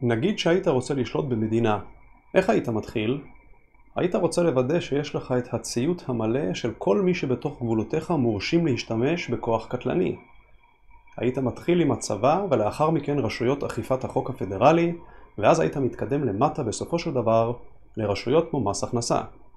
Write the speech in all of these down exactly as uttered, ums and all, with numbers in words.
נגיד שהיית רוצה לשלוט במדינה. איך היית מתחיל? היית רוצה לוודא שיש לך את הציות המלא של כל מי שבתוך גבולותיך מורשים להשתמש בכוח קטלני. היית מתחיל עם הצבא ולאחר מכן רשויות אכיפת החוק הפדרלי, ואז היית מתקדם למטה בסופו של דבר לרשויות כמו מס הכנסה.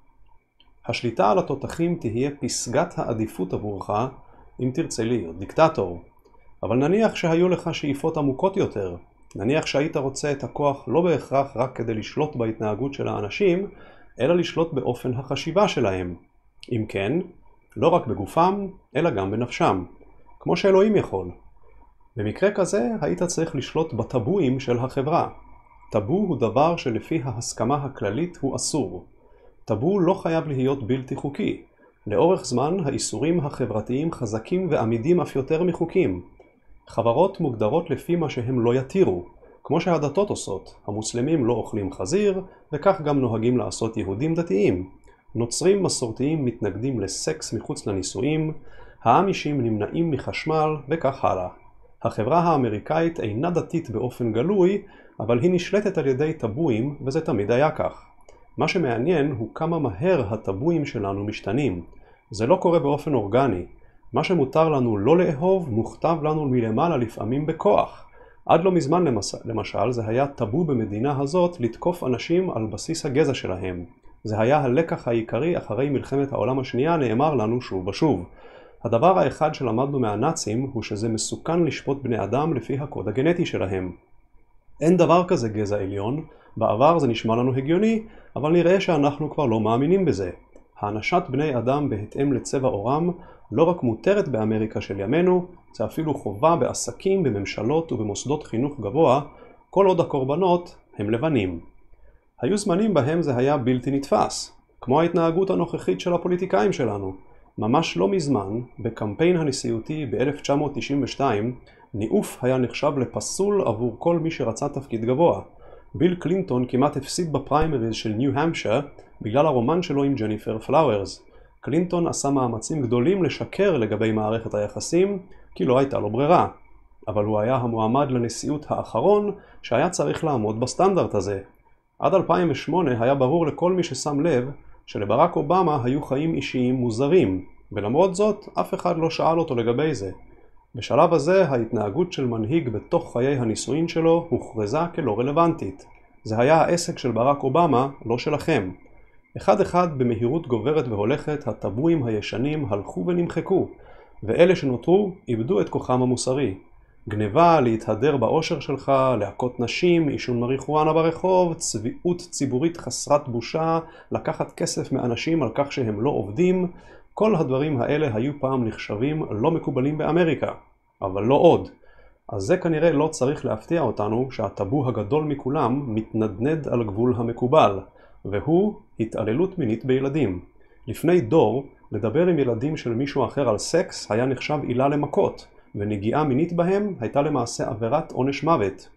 השליטה על התותחים תהיה פסגת העדיפות עבורך אם תרצה להיות דיקטטור. אבל נניח שהיו לך שאיפות עמוקות יותר. נניח שהיית רוצה את הכוח לא בהכרח רק כדי לשלוט בהתנהגות של האנשים, אלא לשלוט באופן החשיבה שלהם. אם כן, לא רק בגופם, אלא גם בנפשם. כמו שאלוהים יכול. במקרה כזה, היית צריך לשלוט בטבואים של החברה. טבו הוא דבר שלפי ההסכמה הכללית הוא אסור. טבו לא חייב להיות בלתי חוקי. לאורך זמן, האיסורים החברתיים חזקים ועמידים אף יותר מחוקים. חברות מוגדרות לפי מה שהם לא יתירו, כמו שהדתות עושות. המוסלמים לא אוכלים חזיר, וכך גם נוהגים לעשות יהודים דתיים. נוצרים מסורתיים מתנגדים לסקס מחוץ לנישואים, האמישים נמנעים מחשמל, וכך הלאה. החברה האמריקאית אינה דתית באופן גלוי, אבל היא נשלטת על ידי טבואים, וזה תמיד היה כך. מה שמעניין הוא כמה מהר הטבואים שלנו משתנים. זה לא קורה באופן אורגני. מה שמותר לנו לא לאהוב מוכתב לנו מלמעלה לפעמים בכוח. עד לא מזמן למשל זה היה טבו במדינה הזאת לתקוף אנשים על בסיס הגזע שלהם. זה היה הלקח העיקרי אחרי מלחמת העולם השנייה, נאמר לנו שוב ושוב. הדבר האחד שלמדנו מהנאצים הוא שזה מסוכן לשפוט בני אדם לפי הקוד הגנטי שלהם. אין דבר כזה גזע עליון, בעבר זה נשמע לנו הגיוני, אבל נראה שאנחנו כבר לא מאמינים בזה. האנשת בני אדם בהתאם לצבע עורם לא רק מותרת באמריקה של ימינו, זה אפילו חובה בעסקים, בממשלות ובמוסדות חינוך גבוה, כל עוד הקורבנות הם לבנים. היו זמנים בהם זה היה בלתי נתפס, כמו ההתנהגות הנוכחית של הפוליטיקאים שלנו. ממש לא מזמן, בקמפיין הנשיאותי ב-אלף תשע מאות תשעים ושתיים, ניאוף היה נחשב לפסול עבור כל מי שרצה תפקיד גבוה. ביל קלינטון כמעט הפסיד בפריימריז של ניו-המפשר בגלל הרומן שלו עם ג'ניפר פלאוורס. קלינטון עשה מאמצים גדולים לשקר לגבי מערכת היחסים, כי לא הייתה לו ברירה. אבל הוא היה המועמד לנשיאות האחרון שהיה צריך לעמוד בסטנדרט הזה. עד אלפיים ושמונה היה ברור לכל מי ששם לב שלברק אובמה היו חיים אישיים מוזרים, ולמרות זאת אף אחד לא שאל אותו לגבי זה. בשלב הזה ההתנהגות של מנהיג בתוך חיי הנישואין שלו הוכרזה כלא רלוונטית. זה היה העסק של ברק אובמה, לא שלכם. אחד אחד במהירות גוברת והולכת הטבואים הישנים הלכו ונמחקו, ואלה שנותרו איבדו את כוחם המוסרי. גניבה, להתהדר באושר שלך, להכות נשים, עישון מריחואנה ברחוב, צביעות ציבורית חסרת בושה, לקחת כסף מאנשים על כך שהם לא עובדים, כל הדברים האלה היו פעם נחשבים לא מקובלים באמריקה, אבל לא עוד. אז זה כנראה לא צריך להפתיע אותנו שהטבו הגדול מכולם מתנדנד על גבול המקובל, והוא התעללות מינית בילדים. לפני דור, לדבר עם ילדים של מישהו אחר על סקס היה נחשב עילה למכות, ונגיעה מינית בהם הייתה למעשה עבירת עונש מוות.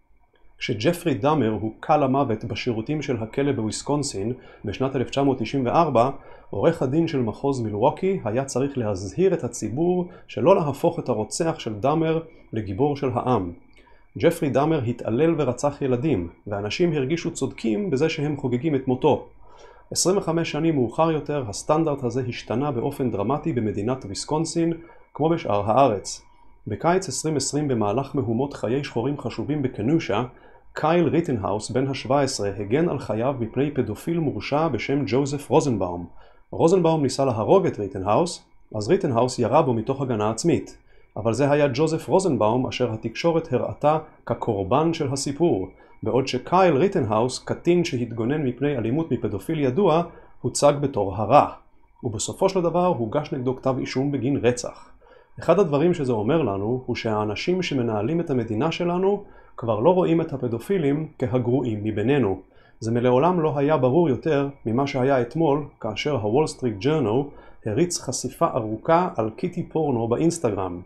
כשג'פרי דאמר הוא קל למוות בשירותים של הכלא בוויסקונסין בשנת אלף תשע מאות תשעים וארבע, עורך הדין של מחוז מילווקי היה צריך להזהיר את הציבור שלא להפוך את הרוצח של דאמר לגיבור של העם. ג'פרי דאמר התעלל ורצח ילדים, ואנשים הרגישו צודקים בזה שהם חוגגים את מותו. עשרים וחמש שנים מאוחר יותר, הסטנדרט הזה השתנה באופן דרמטי במדינת ויסקונסין, כמו בשאר הארץ. בקיץ עשרים עשרים במהלך מהומות חיי שחורים חשובים בקנושה, קייל ריטנהאוס בן ה-שבע עשרה הגן על חייו מפני פדופיל מורשע בשם ג'וזף רוזנבאום. רוזנבאום ניסה להרוג את ריטנהאוס, אז ריטנהאוס ירה בו מתוך הגנה עצמית. אבל זה היה ג'וזף רוזנבאום אשר התקשורת הראתה כקורבן של הסיפור, בעוד שקייל ריטנהאוס, קטין שהתגונן מפני אלימות מפדופיל ידוע, הוצג בתור הרע. ובסופו של דבר הוגש נגדו כתב אישום בגין רצח. אחד הדברים שזה אומר לנו הוא שהאנשים שמנהלים את המדינה שלנו כבר לא רואים את הפדופילים כהגרועים מבינינו. זה מלעולם לא היה ברור יותר ממה שהיה אתמול כאשר הוול סטריט ג'ורנל הריץ חשיפה ארוכה על קיטי פורנו באינסטגרם.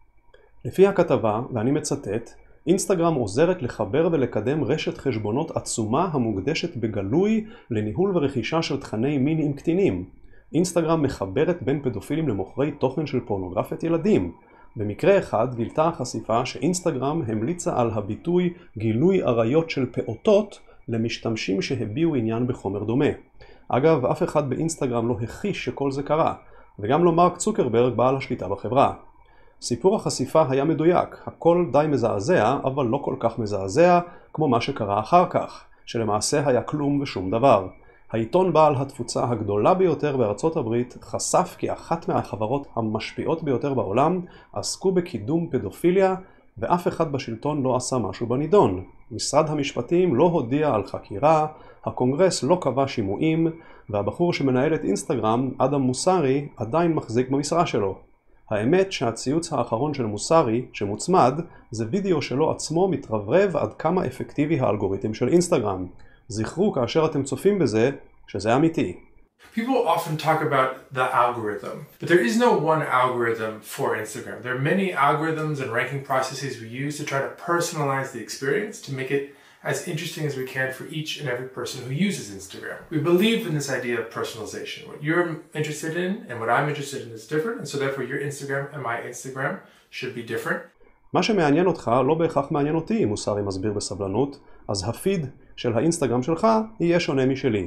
לפי הכתבה, ואני מצטט, אינסטגרם עוזרת לחבר ולקדם רשת חשבונות עצומה המוקדשת בגלוי לניהול ורכישה של תכני מין עם קטינים. אינסטגרם מחברת בין פדופילים למוכרי תוכן של פורנוגרפיית ילדים. במקרה אחד גילתה החשיפה שאינסטגרם המליצה על הביטוי גילוי עריות של פעוטות למשתמשים שהביעו עניין בחומר דומה. אגב, אף אחד באינסטגרם לא הכחיש שכל זה קרה, וגם לא מרק צוקרברג בעל השליטה בחברה. סיפור החשיפה היה מדויק, הכל די מזעזע, אבל לא כל כך מזעזע כמו מה שקרה אחר כך, שלמעשה היה כלום ושום דבר. העיתון בעל התפוצה הגדולה ביותר בארצות הברית חשף כי אחת מהחברות המשפיעות ביותר בעולם עסקו בקידום פדופיליה, ואף אחד בשלטון לא עשה משהו בנידון. משרד המשפטים לא הודיע על חקירה, הקונגרס לא קבע שימועים, והבחור שמנהל את אינסטגרם, אדם מוסרי, עדיין מחזיק במשרה שלו. האמת שהציוץ האחרון של מוסרי, שמוצמד, זה וידאו שלו עצמו מתרברב עד כמה אפקטיבי האלגוריתם של אינסטגרם. זכרו כאשר אתם צופים בזה, שזה אמיתי. People often talk about the algorithm, but there is no one algorithm for Instagram. There are many algorithms and ranking processes we use to try to personalize the experience to make it as interesting as we can for each and every person who uses Instagram. We believe in this idea of personalization. What you're interested in and what I'm interested in is different, and so therefore your Instagram and my Instagram should be different. מה שמעניין אותך לא בהכרח מעניין אותי, מוסרי מסביר בסבלנות, אז הפיד של האינסטגרם שלך יהיה שונה משלי.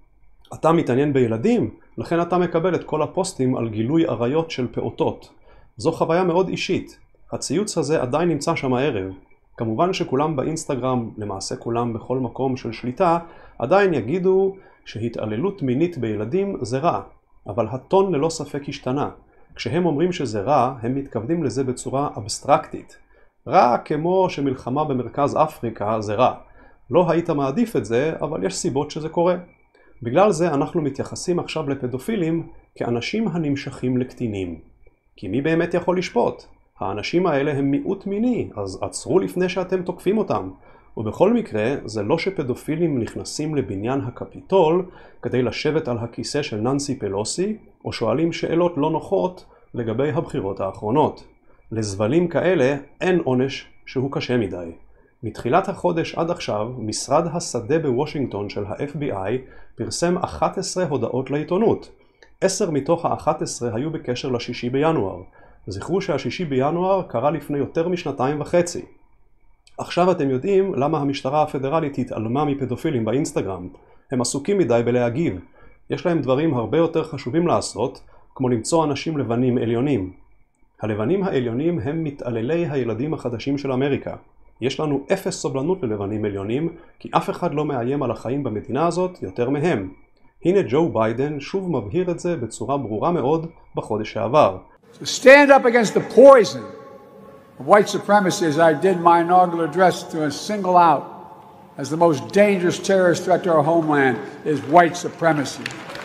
אתה מתעניין בילדים, לכן אתה מקבל את כל הפוסטים על גילוי עריות של פעוטות. זו חוויה מאוד אישית. הציוץ הזה עדיין נמצא שם הערב. כמובן שכולם באינסטגרם, למעשה כולם בכל מקום של שליטה, עדיין יגידו שהתעללות מינית בילדים זה רע. אבל הטון ללא ספק השתנה. כשהם אומרים שזה רע, הם מתכוונים לזה בצורה אבסטרקטית. רע כמו שמלחמה במרכז אפריקה זה רע. לא היית מעדיף את זה, אבל יש סיבות שזה קורה. בגלל זה אנחנו מתייחסים עכשיו לפדופילים כאנשים הנמשכים לקטינים. כי מי באמת יכול לשפוט? האנשים האלה הם מיעוט מיני, אז עצרו לפני שאתם תוקפים אותם. ובכל מקרה, זה לא שפדופילים נכנסים לבניין הקפיטול כדי לשבת על הכיסא של ננסי פלוסי, או שואלים שאלות לא נוחות לגבי הבחירות האחרונות. לזבלים כאלה אין עונש שהוא קשה מדי. מתחילת החודש עד עכשיו, משרד השדה בוושינגטון של ה-אף בי איי פרסם אחת עשרה הודעות לעיתונות. עשר מתוך ה-אחת עשרה היו בקשר לשישי בינואר. זכרו שהשישי בינואר קרה לפני יותר משנתיים וחצי. עכשיו אתם יודעים למה המשטרה הפדרלית התעלמה מפדופילים באינסטגרם. הם עסוקים מדי בלהגיב. יש להם דברים הרבה יותר חשובים לעשות, כמו למצוא אנשים לבנים עליונים. הלבנים העליונים הם מתעללי הילדים החדשים של אמריקה. יש לנו אפס סובלנות ללבנים עליונים, כי אף אחד לא מאיים על החיים במדינה הזאת יותר מהם. הנה ג'ו ביידן שוב מבהיר את זה בצורה ברורה מאוד בחודש שעבר. So stand up against the poison of white supremacy as I did my inaugural address to single out as the most dangerous terrorist threat to our homeland is white supremacy.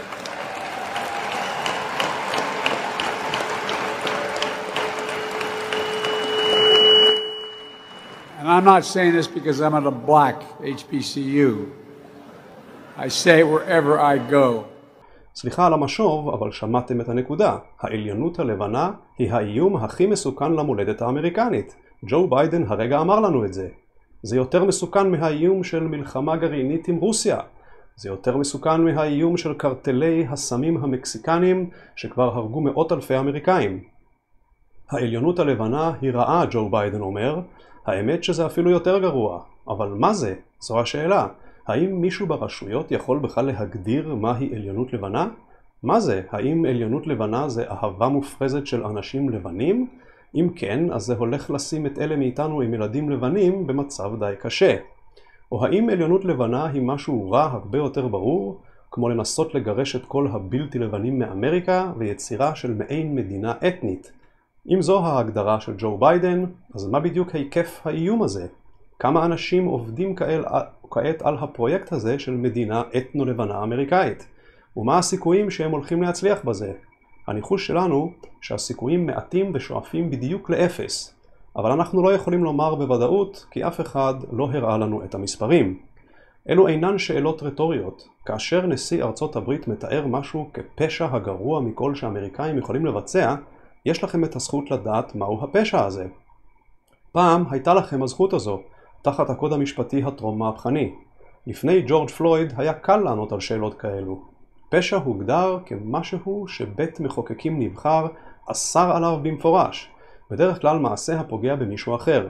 And I'm not saying this because I'm at a black H B C U. I say it wherever I go. סליחה על המשוב, אבל שמעתם את הנקודה. העליונות הלבנה היא האיום הכי מסוכן למולדת האמריקנית. ג'ו ביידן הרגע אמר לנו את זה. זה יותר מסוכן מהאיום של מלחמה גרעינית עם רוסיה. זה יותר מסוכן מהאיום של קרטלי הסמים המקסיקנים שכבר הרגו מאות אלפי אמריקאים. העליונות הלבנה היא רעה, ג'ו ביידן אומר. האמת שזה אפילו יותר גרוע. אבל מה זה? זו השאלה. האם מישהו ברשויות יכול בכלל להגדיר מהי עליונות לבנה? מה זה? האם עליונות לבנה זה אהבה מופרזת של אנשים לבנים? אם כן, אז זה הולך לשים את אלה מאיתנו עם ילדים לבנים במצב די קשה. או האם עליונות לבנה היא משהו רע הרבה יותר ברור, כמו לנסות לגרש את כל הבלתי לבנים מאמריקה ויצירה של מעין מדינה אתנית? אם זו ההגדרה של ג'ו ביידן, אז מה בדיוק היקף האיום הזה? כמה אנשים עובדים כעת על הפרויקט הזה של מדינה אתנו-לבנה אמריקאית? ומה הסיכויים שהם הולכים להצליח בזה? הניחוש שלנו שהסיכויים מעטים ושואפים בדיוק לאפס. אבל אנחנו לא יכולים לומר בוודאות כי אף אחד לא הראה לנו את המספרים. אלו אינן שאלות רטוריות. כאשר נשיא ארצות הברית מתאר משהו כפשע הגרוע מכל שאמריקאים יכולים לבצע, יש לכם את הזכות לדעת מהו הפשע הזה. פעם הייתה לכם הזכות הזו, תחת הקוד המשפטי הטרום מהפכני. לפני ג'ורג' פלויד היה קל לענות על שאלות כאלו. פשע הוגדר כמשהו שבית מחוקקים נבחר אסר עליו במפורש, בדרך כלל מעשה הפוגע במישהו אחר.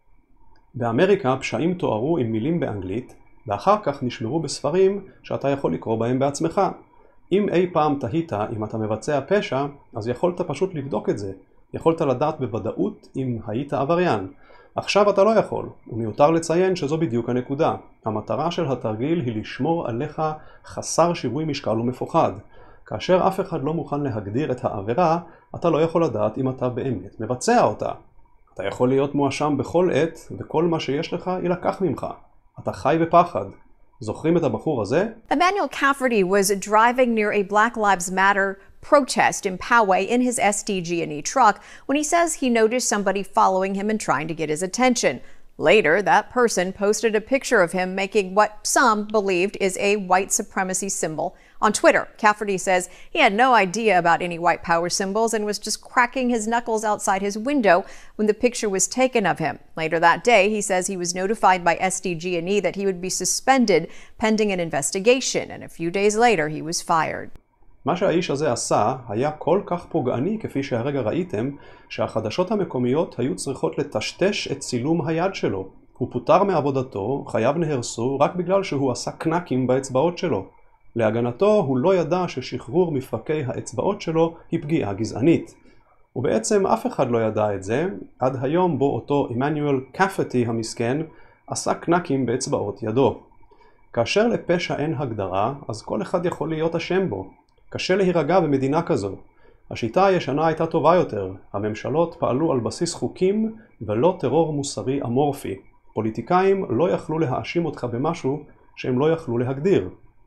באמריקה פשעים תוארו עם מילים באנגלית, ואחר כך נשמרו בספרים שאתה יכול לקרוא בהם בעצמך. אם אי פעם תהית אם אתה מבצע פשע, אז יכולת פשוט לבדוק את זה. יכולת לדעת בוודאות אם היית עבריין. עכשיו אתה לא יכול, ומיותר לציין שזו בדיוק הנקודה. המטרה של התרגיל היא לשמור עליך חסר שיווי משקל ומפוחד. כאשר אף אחד לא מוכן להגדיר את העבירה, אתה לא יכול לדעת אם אתה באמת מבצע אותה. אתה יכול להיות מואשם בכל עת, וכל מה שיש לך יילקח ממך. אתה חי בפחד. זוכרים את הבחור הזה? Emmanuel Cafferty was driving near a Black Lives Matter protest in Poway in his S D G and E truck when he says he noticed somebody following him and trying to get his attention. Later, that person posted a picture of him making what some believed is a white supremacy symbol on Twitter. Cafferty says he had no idea about any white power symbols and was just cracking his knuckles outside his window when the picture was taken of him. Later that day, he says he was notified by S D G and E that he would be suspended pending an investigation, and a few days later he was fired. מה שהאיש הזה עשה היה כל כך פוגעני כפי שהרגע ראיתם, שהחדשות המקומיות היו צריכות לטשטש את צילום היד שלו. הוא פוטר מעבודתו, חייו נהרסו רק בגלל שהוא עשה קנקים באצבעות שלו. להגנתו הוא לא ידע ששחרור מפרקי האצבעות שלו היא פגיעה גזענית. ובעצם אף אחד לא ידע את זה, עד היום בו אותו עמנואל קפטי המסכן עשה קנקים באצבעות ידו. כאשר לפשע אין הגדרה, אז כל אחד יכול להיות אשם בו. קשה להירגע במדינה כזו. השיטה הישנה הייתה טובה יותר. הממשלות פעלו על בסיס חוקים ולא טרור מוסרי אמורפי. פוליטיקאים לא יכלו להאשים אותך במשהו שהם לא יכלו להגדיר.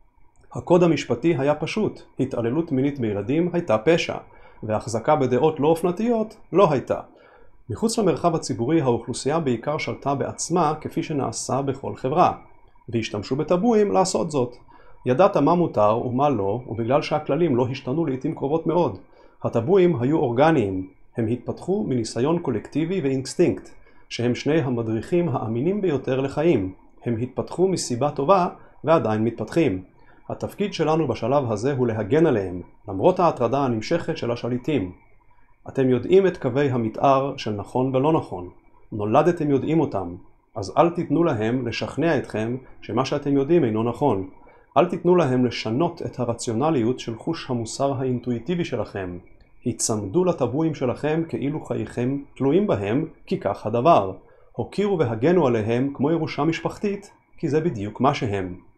הקוד המשפטי היה פשוט. התעללות מינית בילדים הייתה פשע, והחזקה בדעות לא אופנתיות לא הייתה. מחוץ למרחב הציבורי האוכלוסייה בעיקר שלטה בעצמה כפי שנעשה בכל חברה, והשתמשו בטבואים לעשות זאת. ידעת מה מותר ומה לא, ובגלל שהכללים לא השתנו לעתים קרובות מאוד. הטבואים היו אורגניים, הם התפתחו מניסיון קולקטיבי ואינסטינקט, שהם שני המדריכים האמינים ביותר לחיים. הם התפתחו מסיבה טובה ועדיין מתפתחים. התפקיד שלנו בשלב הזה הוא להגן עליהם, למרות ההטרדה הנמשכת של השליטים. אתם יודעים את קווי המתאר של נכון ולא נכון. נולדתם יודעים אותם, אז אל תיתנו להם לשכנע אתכם שמה שאתם יודעים אינו נכון. אל תיתנו להם לשנות את הרציונליות של חוש המוסר האינטואיטיבי שלכם. הצמדו לטבואים שלכם כאילו חייכם תלויים בהם, כי כך הדבר. הוקירו והגנו עליהם כמו ירושה משפחתית, כי זה בדיוק מה שהם.